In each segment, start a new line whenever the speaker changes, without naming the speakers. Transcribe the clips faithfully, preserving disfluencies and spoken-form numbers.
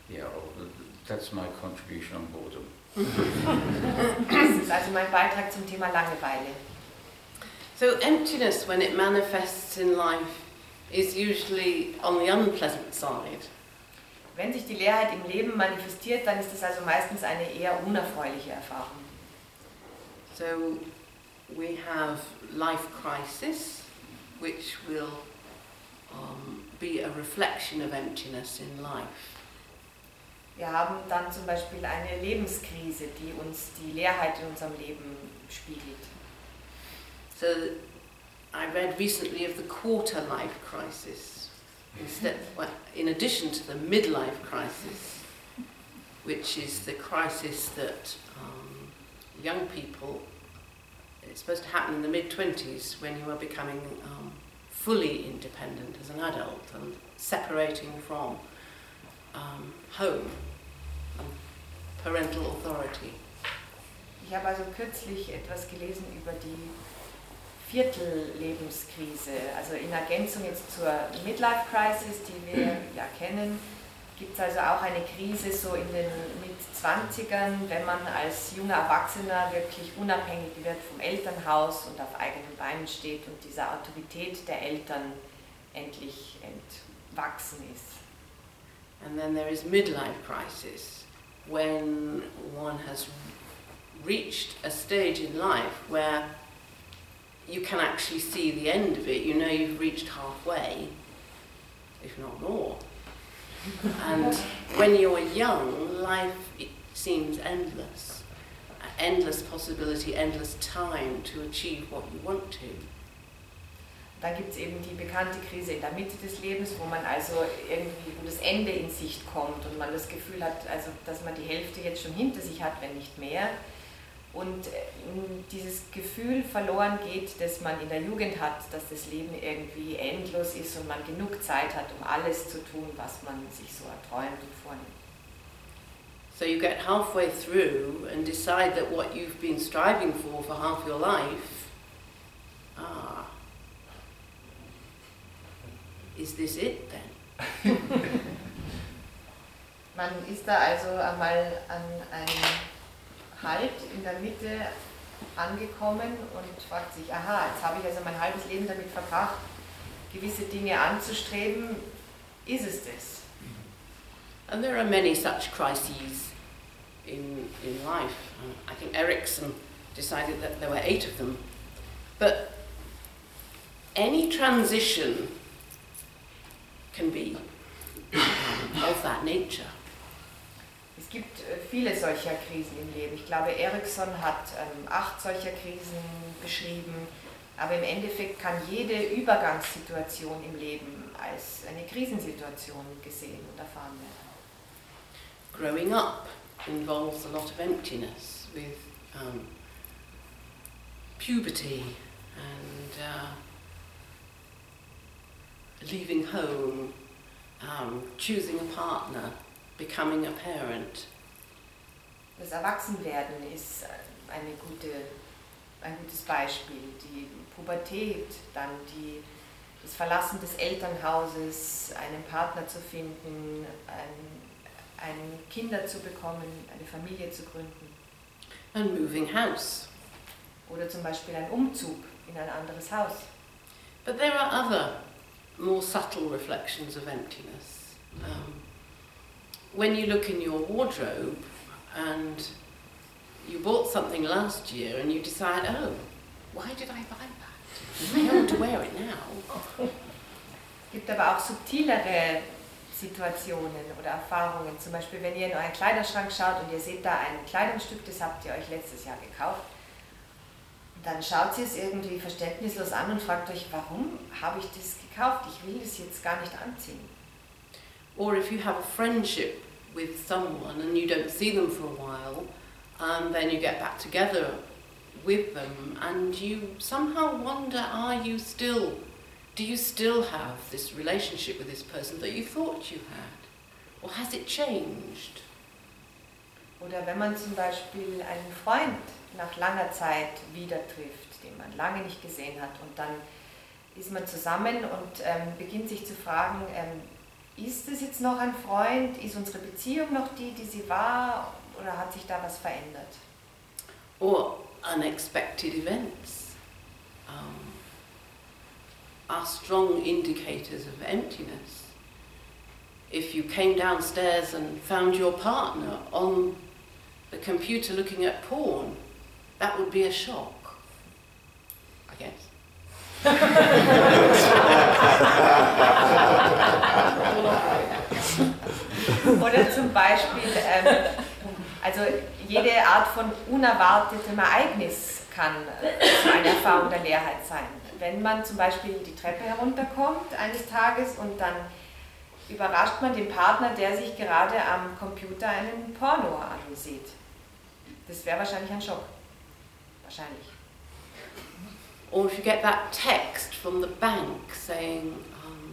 Yeah, well, that's my contribution on boredom.
Das ist also mein Beitrag zum Thema Langeweile.
So emptiness, when it manifests in life, is usually on the unpleasant side.
Wenn sich die Leerheit im Leben manifestiert, dann ist es also meistens eine eher unerfreuliche Erfahrung.
So we have life crisis, which will um, be a reflection of emptiness in life.
Wir haben dann zum Beispiel eine Lebenskrise, die uns die Leerheit in unserem Leben spiegelt.
So I read recently of the quarter life crisis, instead, well, in addition to the midlife crisis, which is the crisis that um, young people, it's supposed to happen in the mid-twenties when you are becoming um, fully independent as an adult and separating from um, home and parental authority.
Ich habe also kürzlich etwas gelesen über die Viertellebenskrise, also in Ergänzung jetzt zur Midlife-Crisis, die wir ja kennen, gibt es also auch eine Krise so in den Mitzwanzigern, wenn man als junger Erwachsener wirklich unabhängig wird vom Elternhaus und auf eigenen Beinen steht und dieser Autorität der Eltern endlich entwachsen ist.
And then there is midlife crisis, when one has reached a stage in life where you can actually see the end of it. You know you've reached halfway, if not more. And when you're young, life it seems endless. Endless possibility, endless time to achieve what you want to.
Dann gibt es eben die bekannte Krise in der Mitte des Lebens, wo man also irgendwie, wo das Ende in Sicht kommt und man das Gefühl hat, also, dass man die Hälfte jetzt schon hinter sich hat, wenn nicht mehr. Und dieses Gefühl verloren geht, das man in der Jugend hat, dass das Leben irgendwie endlos ist und man genug Zeit hat, um alles zu tun, was man sich so erträumt und vornimmt.
So you get halfway through and decide that what you've been striving for for half your life, ah, is this it then?
Man ist da also einmal an einem Halt in der Mitte angekommen und fragt sich, aha, jetzt habe ich also mein halbes Leben damit verbracht, gewisse Dinge anzustreben, ist es das?
And there are many such crises in, in life. I think Erickson decided that there were eight of them. But any transition can be of that nature.
Es gibt viele solcher Krisen im Leben. Ich glaube, Erickson hat ähm, acht solcher Krisen beschrieben, aber im Endeffekt kann jede Übergangssituation im Leben als eine Krisensituation gesehen und erfahren werden.
Growing up involves a lot of emptiness with um, puberty and uh, leaving home, um, choosing a partner, becoming a parent.
Das Erwachsenwerden ist eine gute, ein gutes Beispiel. Die Pubertät, dann die, das Verlassen des Elternhauses, einen Partner zu finden, ein, ein Kinder zu bekommen, eine Familie zu gründen.
And moving house.
Oder zum Beispiel ein Umzug in ein anderes Haus.
But there are other more subtle reflections of emptiness. Um, When you look in your wardrobe and you bought something last year and you decide, oh, why did I buy that? I don't want to wear it now.
Es gibt aber auch subtilere Situationen oder Erfahrungen. Zum Beispiel, wenn ihr in euren Kleiderschrank schaut und ihr seht da ein Kleidungsstück, das habt ihr euch letztes Jahr gekauft. Dann schaut ihr es irgendwie verständnislos an und fragt euch, warum habe ich das gekauft? Ich will das jetzt gar nicht anziehen.
Or if you have a friendship with someone and you don't see them for a while, and then you get back together with them and you somehow wonder, are you still, do you still have this relationship with this person that you thought you had? Or has it changed?
Oder wenn man zum Beispiel einen Freund nach langer Zeit wieder trifft, den man lange nicht gesehen hat, und dann ist man zusammen und ähm, beginnt sich zu fragen, ähm, ist es jetzt noch ein Freund? Ist unsere Beziehung noch die, die sie war? Oder hat sich da was verändert?
Or unexpected events um, are strong indicators of emptiness. If you came downstairs and found your partner on the computer looking at porn, that would be a shock, I guess.
Oder zum Beispiel, ähm, also jede Art von unerwartetem Ereignis kann so eine Erfahrung der Leerheit sein. Wenn man zum Beispiel die Treppe herunterkommt eines Tages und dann überrascht man den Partner, der sich gerade am Computer einen Porno ansieht. Das wäre wahrscheinlich ein Schock. Wahrscheinlich.
Or if you get that text from the bank saying, um,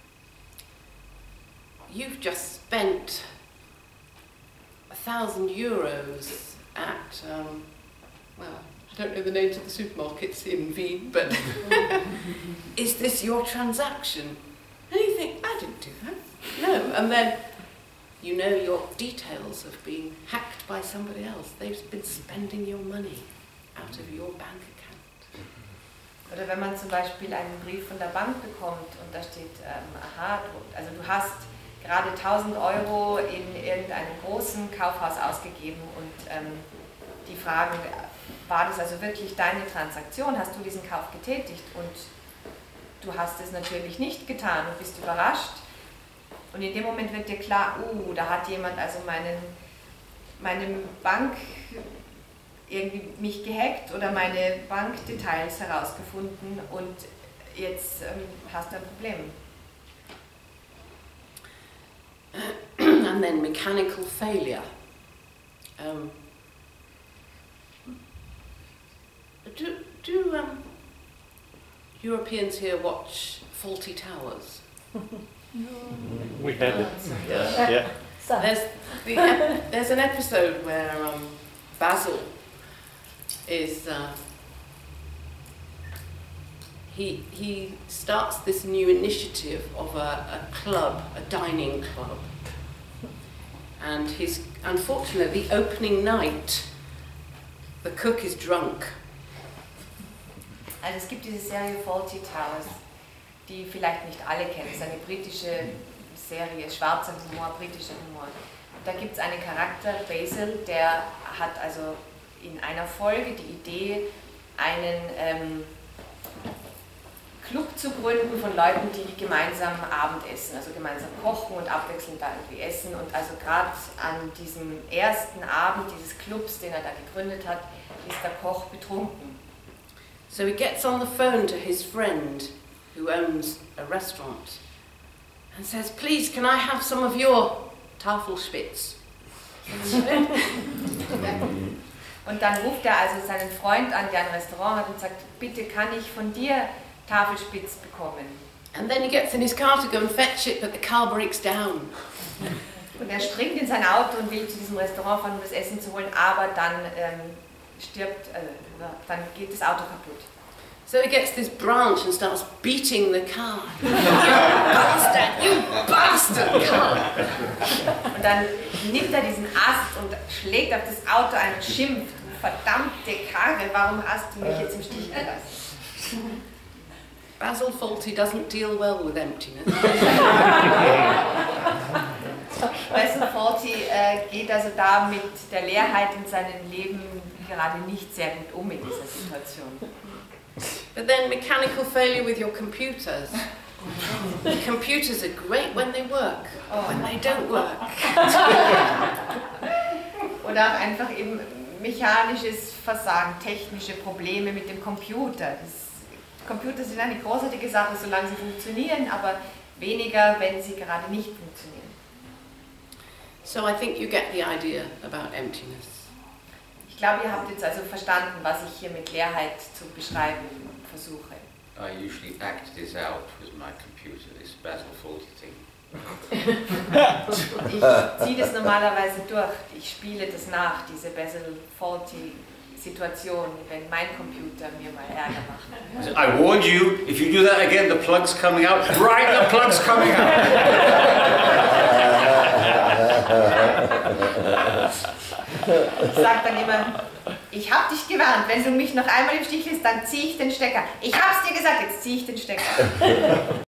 you've just spent a thousand euros at, um, well, I don't know the names of the supermarkets in Wien, but is this your transaction? And you think, I didn't do that. No, and then you know your details have been hacked by somebody else. They've been spending your money out of your bank account.
Oder wenn man zum Beispiel einen Brief von der Bank bekommt und da steht, ähm, aha, du, also du hast gerade tausend Euro in irgendeinem großen Kaufhaus ausgegeben und ähm, die fragen, war das also wirklich deine Transaktion? Hast du diesen Kauf getätigt? Und du hast es natürlich nicht getan und bist überrascht. Und in dem Moment wird dir klar, uh, da hat jemand also meinen, meine Bank irgendwie mich gehackt oder meine Bankdetails herausgefunden und jetzt ähm, hast du ein Problem.
And then mechanical failure. Um, do do um, Europeans here watch Fawlty Towers?
We had it.
Yeah.
Yeah.
There's, the, ep- there's an episode where um, Basil is uh, he he starts this new initiative of a, a club, a dining club, and his unfortunately the opening night, the cook is drunk.
Also es gibt diese Serie Fawlty Towers, die vielleicht nicht alle kennen. Es ist eine britische Serie, schwarzer Humor, britischer Humor. Und da gibt es einen Charakter, Basil, der hat also in einer Folge die Idee, einen ähm, Club zu gründen von Leuten, die gemeinsam Abendessen, also gemeinsam kochen und abwechselnd da irgendwie essen. Und also gerade an diesem ersten Abend dieses Clubs, den er da gegründet hat, ist der Koch betrunken.
So he gets on the phone to his friend who owns a restaurant and says, please, can I have some of your Tafelspitz?
Und dann ruft er also seinen Freund an, der ein Restaurant hat und sagt, bitte kann ich von dir Tafelspitz bekommen.
And then he gets in his car to go and fetch it, but the car breaks down.
Und er springt in sein Auto und will zu diesem Restaurant fahren, um das Essen zu holen, aber dann ähm, stirbt, äh, dann geht das Auto kaputt.
So he gets this branch and starts beating the car. You bastard, you bastard car!
Und dann nimmt er diesen Ast und schlägt auf das Auto ein und schimpft, verdammte Karre, warum hast du mich jetzt im Stich gelassen?
Basil Fawlty doesn't deal well with emptiness.
Basil Fawlty äh, geht also da mit der Leerheit in seinem Leben gerade nicht sehr gut um in dieser Situation.
But then mechanical failure with your computers. Computers are great when they work, when they don't work.
Oder auch einfach eben mechanisches Versagen, technische Probleme mit dem Computer. Das, Computer sind eine großartige Sache, solange sie funktionieren, aber weniger, wenn sie gerade nicht funktionieren.
So I think you get the idea about emptiness.
Ich glaube, ihr habt jetzt also verstanden, was ich hier mit Leerheit zu beschreiben versuche.
I usually act this out with my computer, this Basil Fawlty thing.
Ich ziehe das normalerweise durch, ich spiele das nach, diese Basil Fawlty Situation, wenn mein Computer mir mal Ärger macht.
I warned you, if you do that again, the plug's coming out. Right, the plug's coming out.
Ich sage dann immer, ich habe dich gewarnt, wenn du mich noch einmal im Stich lässt, dann ziehe ich den Stecker. Ich hab's dir gesagt, jetzt ziehe ich den Stecker.